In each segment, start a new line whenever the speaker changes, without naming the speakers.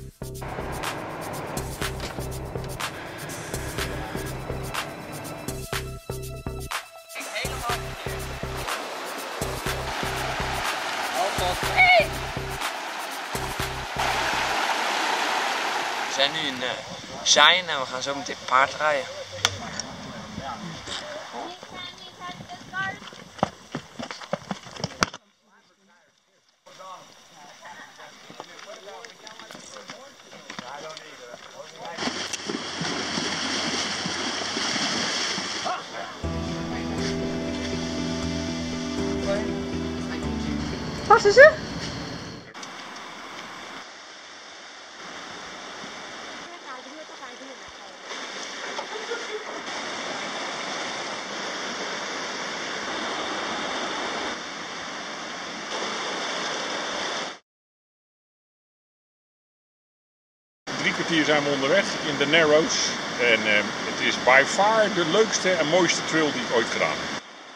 We zijn nu in Zijn en we gaan zo meteen paardrijden.
Passen ze?
Drie kwartier zijn we onderweg in de Narrows en het is by far de leukste en mooiste trail die ik ooit gedaan heb.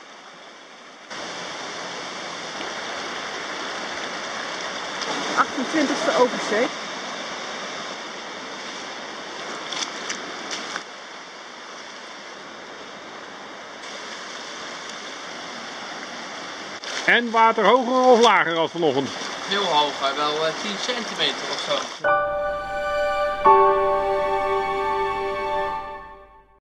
E oversteek.
En water hoger of lager als vanochtend?
Veel hoger, wel 10 centimeter of zo.